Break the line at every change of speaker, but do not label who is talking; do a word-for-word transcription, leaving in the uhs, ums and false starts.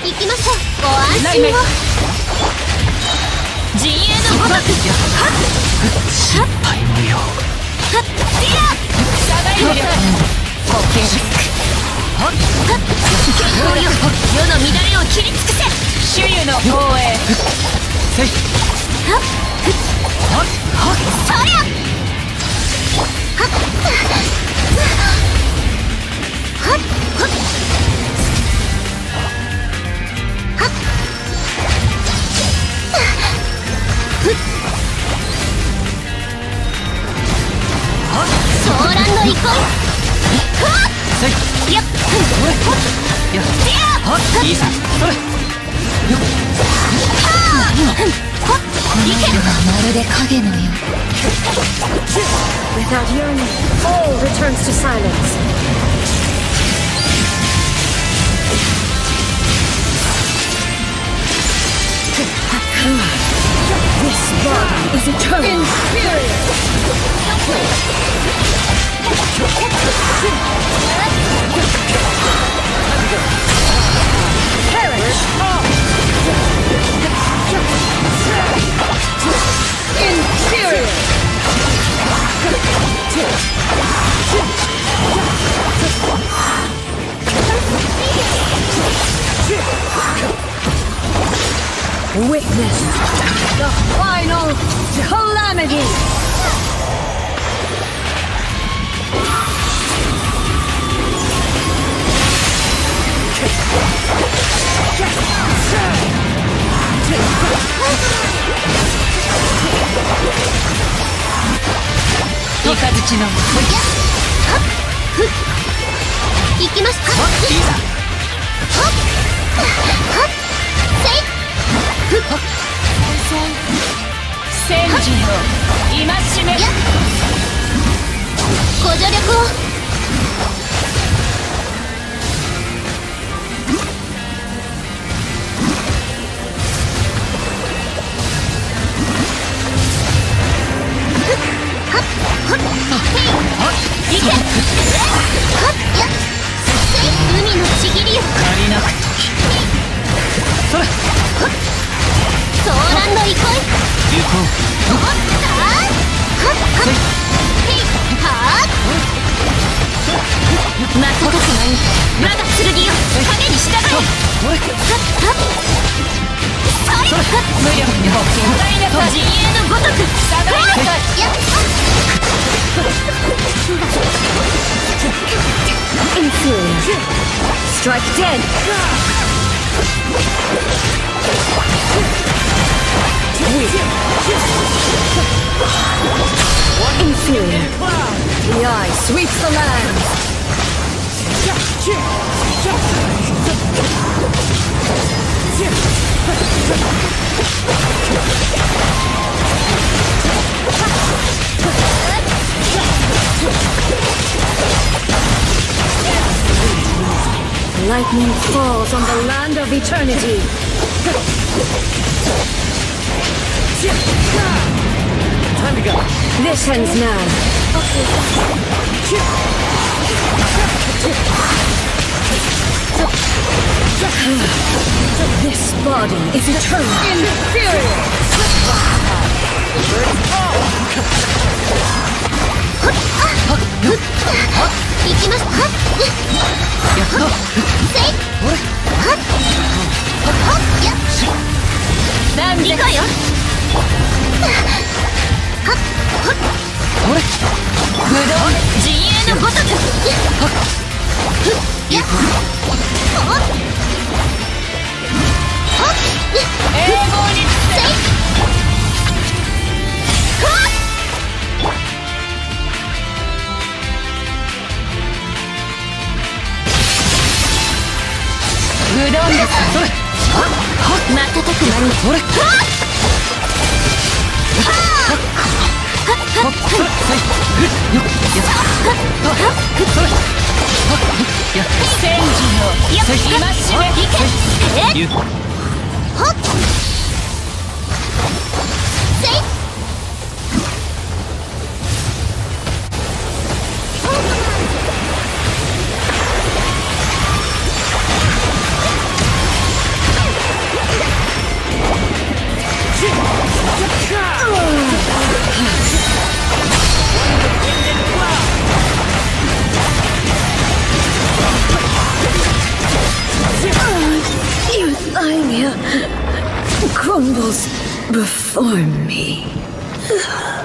行きましょう。ご安心を。陣営のごとく。
失敗無用。
はっ、ディア下がり無力。保険はっ、強行よ。世の乱れを切り尽くせ。主湯の防衛。
せい。
はっ、
はっ、はっ、
そりゃ。はっ、はっ、はっ、はっ、ソーランの憩い。
せい。
やっ、
やっ、はっ、いいさ。それ。よっ。
はっ、いけ。
まるで影のよう。
Without yearning, all returns to silence. This body is eternal. Perish! Inferior! Witness the final calamity!
Ikazuchi no
行きますか。
いいさ。
はっ、はっ、せい。
戦時の戒め。
ご助力を。海のちぎりよ。
借りなくとき。それ。
ソーランの憩い。
行こう。
はっ、はっ、へい、はっ。瞬く間に我が剣よ、影に従え。はっ、はっ、それ。
無力に保険。下がりなさい。
陣営のごとく。
下がりなさい。
やっ。
Inferior. Strike dead. Weak. Inferior. The eye sweeps the land. Lightning falls on the land of eternity.
Time to go.
This ends now. This body is eternal. Inferior.
行きます。はっ、
やっと。
せい。
ほれ。
はっ、はっ、やっ。
なんで
かよ。はっ、はっ。
ほれ。
無道陣営のごとく。
やっ。はっ。はっ。
永劫に
せい。はっ。
無道です。
それ。はっ、はっ、
瞬く間に。
それ。
はっ。はっ。はっ。
それ。せい。よっ。やっ。はっ。それ。はっ。やっ。
戦時の
やっ。
戒め。
いけ。えっ。
ゆ。
はっ。せい。
Anya crumbles before me.